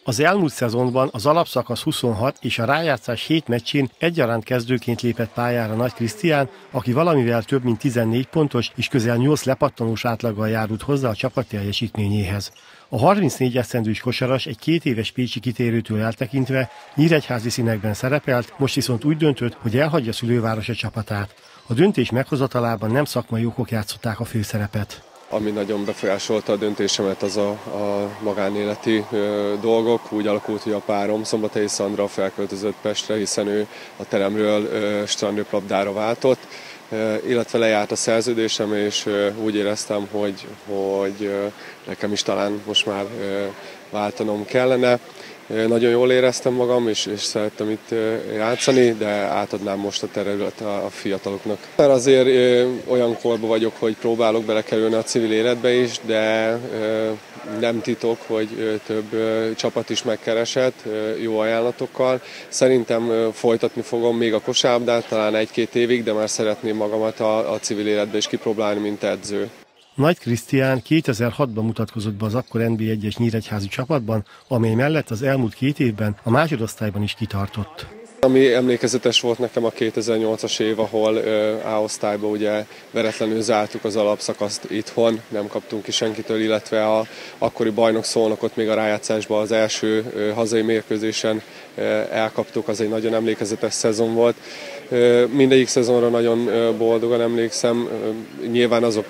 Az elmúlt szezonban az alapszakasz 26 és a rájátszás 7 meccsén egyaránt kezdőként lépett pályára Nagy Krisztián, aki valamivel több mint 14 pontos és közel 8 lepattanós átlaggal járult hozzá a csapat teljesítményéhez. A 34 esztendős kosaras egy 2 éves pécsi kitérőtől eltekintve nyíregyházi színekben szerepelt, most viszont úgy döntött, hogy elhagyja szülővárosa csapatát. A döntés meghozatalában nem szakmai okok játszották a főszerepet. Ami nagyon befolyásolta a döntésemet, az a magánéleti dolgok. Úgy alakult, hogy a párom, Szombathelyi Szandra felköltözött Pestre, hiszen ő a teremről strandröplabdára váltott, illetve lejárt a szerződésem, és úgy éreztem, hogy nekem is talán most már váltanom kellene. Nagyon jól éreztem magam, és szerettem itt játszani, de átadnám most a területet a fiataloknak. Mert azért olyan korban vagyok, hogy próbálok belekerülni a civil életbe is, de nem titok, hogy több csapat is megkeresett jó ajánlatokkal. Szerintem folytatni fogom még a kosárlabdát, talán 1-2 évig, de már szeretném magamat a civil életbe is kipróbálni, mint edző. Nagy Krisztián 2006-ban mutatkozott be az akkor NB1-es nyíregyházi csapatban, amely mellett az elmúlt 2 évben a másodosztályban is kitartott. Ami emlékezetes volt nekem a 2008-as év, ahol A-osztályban ugye veretlenül zártuk az alapszakaszt itthon, nem kaptunk ki senkitől, illetve a akkori bajnok Szolnokot még a rájátszásban az első hazai mérkőzésen elkaptuk, az egy nagyon emlékezetes szezon volt. Mindegyik szezonra nagyon boldogan emlékszem, nyilván azok,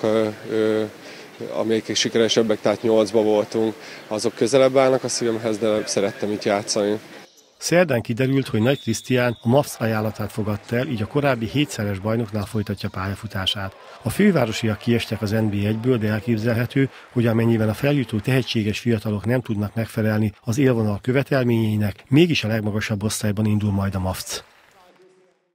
amelyek sikeresebbek, tehát 8-ba voltunk, azok közelebb állnak a szívemhez, de szerettem itt játszani. Szerdán kiderült, hogy Nagy Krisztián a MAFC ajánlatát fogadta el, így a korábbi 7-szeres bajnoknál folytatja pályafutását. A fővárosiak kiestek az NB1-ből, de elképzelhető, hogy amennyiben a feljutó tehetséges fiatalok nem tudnak megfelelni az élvonal követelményeinek, mégis a legmagasabb osztályban indul majd a MAFC.